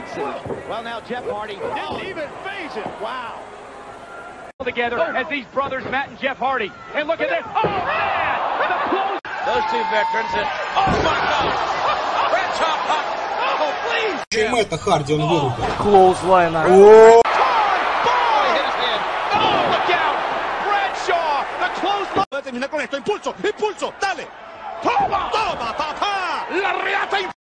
Well, now Jeff Hardy didn't even phase it. Wow. Together as these brothers, Matt and Jeff Hardy. And look at this. Oh, man! The close. Those two veterans. And, oh, my God. Bradshaw puck. Oh, please. Это Харди, он вырубил. Clothesline. Oh, hit his hand. Oh, look out. Bradshaw, the clothesline. Puede terminar con esto. Impulso, impulso. Dale. Toma, toma, papá. La reata.